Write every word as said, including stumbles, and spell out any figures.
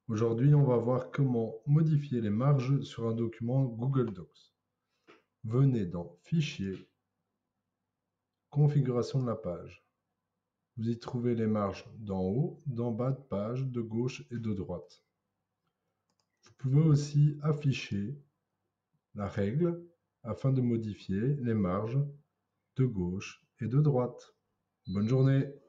Aujourd'hui, on va voir comment modifier les marges sur un document Google Docs. Venez dans Fichier, Configuration de la page. Vous y trouvez les marges d'en haut, d'en bas de page, de gauche et de droite. Vous pouvez aussi afficher la règle afin de modifier les marges de gauche et de droite. Bonne journée!